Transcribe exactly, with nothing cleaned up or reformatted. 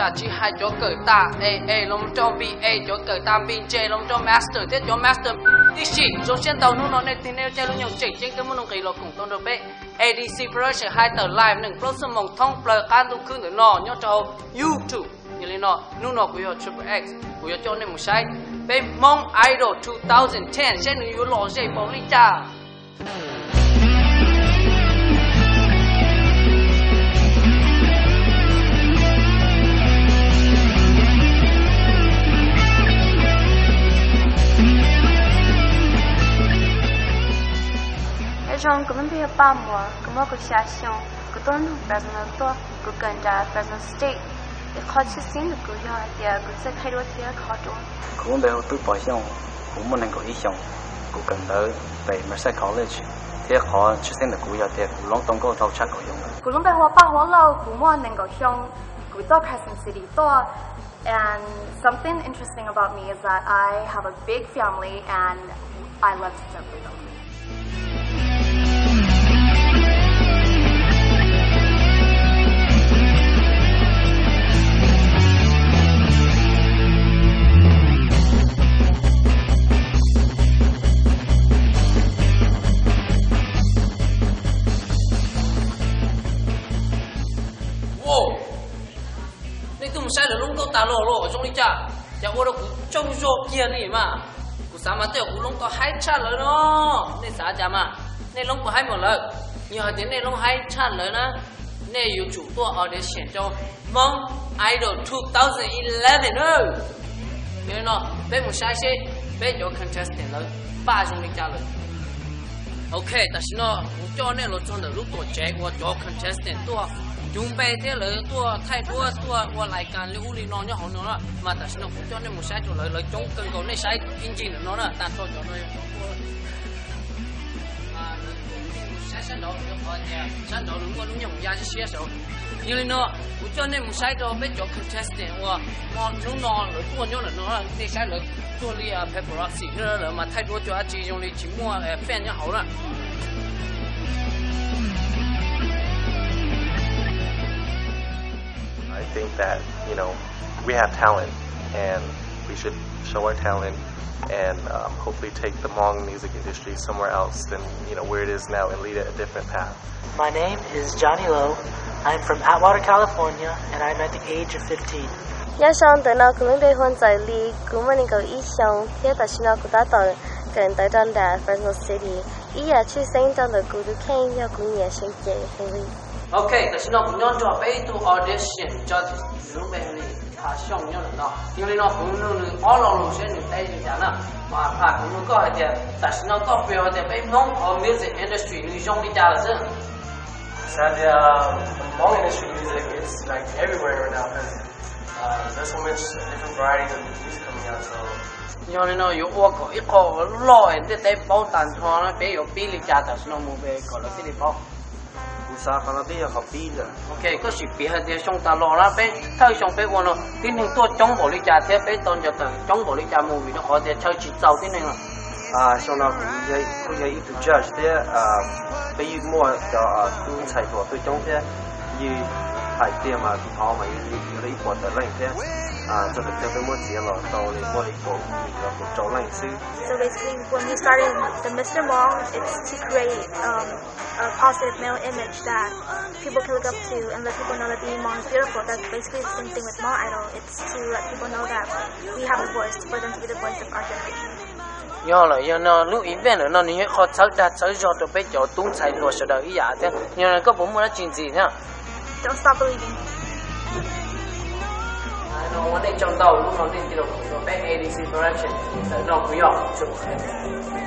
ta chỉ hai chỗ cởi ta A A lông cho B A chỗ cởi ta B J lông cho master thế chỗ master đi xí số trên tàu nó này thì nếu chơi luôn nhung chỉ trên cái món nông kỳ lộc cùng tôn được bé A D C Production hai tờ live nâng plus mong thông plug can tu cứ nữa nọ nhớ cho YouTube như thế nọ nu nọ của Triple X của cho nên một sai bé Hmong Idol twenty ten sẽ nữ lò dây bóng đi cha trong cái vấn đề ba mùa, cái mùa cái xa xông, cái tuần Fresno to, cái gần ra Fresno State, cái khó chịu xin được cái gì thì cái sẽ thay đổi thì khó chịu. Cũng đều tự bỏ xong, cũng muốn năng có ý xong, cũng cần tới về HmSA College, thì họ chịu xin được cái gì thì cũng long tông có thâu chắc có用。 cũng lúc đó họ ba họ lâu cũng muốn năng có xong, cũng to Crescent City to. And something interesting about me is that I have a big family and I love to jump with them. sai là lúc đó ta lô lô ở trong đi cha, giờ tôi đâu cũng trông rô kia này mà, cũng sao mà tôi cũng lúc đó hai cha lớn đó, nên sao chả mà, nên lúc có hai một lần, nhưng hồi đến này lúc hai cha lớn á, nên yêu chủ tôi ở để选cho Hmong Idol twenty eleven nữa, nên nó bé một sai xe, bé cho contestant lớn, ba trong đi cha lớn. Ok,但是呢，我叫那罗装的如果结果叫 contestant 多。准备这了多太多多我来干了屋里弄就好弄了，嘛但是呢，我叫那木晒就来来种更高那晒经济的弄了，但做叫那啊，晒山头就好点，山头如果弄用家就写手，因为呢，我叫那木晒就被叫 contestant 我我弄弄了多用了弄了，那晒了做力啊 paparazzi 那了嘛太多就要集中的去摸哎变就好了。 I think that, you know, we have talent and we should show our talent and um, hopefully take the Hmong music industry somewhere else than, you know, where it is now and lead it a different path. My name is Johnny Lowe. I'm from Atwater, California, and I'm at the age of fifteen. Nhớ xong từ nào cũng đi hôn giải lý, cũng muốn có ý xong, thế tại sao cũng đã tới gần tới trong đà Fresno City, ý là chưa sinh trong đời cũng được khen, nhưng cũng nhẹ sinh chế hay đi. Ok, tại sao cũng nhớ cho bé tu audition cho chúng bé này thả xong nhớ là nó, nhưng nó cũng nó nó all all sẽ được tay được chả nè, mà phải cũng có hay thì tại sao nó có biểu thì bé Hmong ở music industry nó trong đi chả là chứ? Sadly, uh, Hmong industry music is like everywhere right now because uh, there's so much different varieties of music coming out. So. Nhưng mà nó yếu quá có ít có lo để để bao tàn thôi nó bé yếu bí lịch chả tại sao nó mua về có là cái gì bao? Sao còn là bây giờ học bí rồi? Ok, có sự bí hay thì xong ta lo là bé thay xong bé quan nó tin hình tôi chống bộ lịch chả thế bé tôn cho tờ chống bộ lịch chả mua vì nó có thể chơi chỉ giàu tin hình à? À, xong nó cũng vậy cũng vậy ít judge thế à bây giờ mua cho tôi xài đồ tôi chống thế như phải tiền mà thì họ mà như lấy bỏ tới lên thế à cho được cho tôi mua tiền rồi tàu thì mua lấy cổ rồi cũng trâu lên xí. So basically, when we started the Mister Hmong, it's to create um, a positive male image that people can look up to and let people know that being Hmong is beautiful. That's basically the same thing with Hmong Idol. It's to let people know that we have a voice for them to be the voice of our generation. Do là do nó lúc event nó như họ chơi ra chơi cho tụi bé cho tung chạy đồ sợ đời ý giả thế, nhưng mà có bốn mươi là chuyện gì thế? Don't stop believing. Nó muốn đi trong tàu lúc nó đi đi đâu cũng có bé A D C Production, nó cũng có chụp.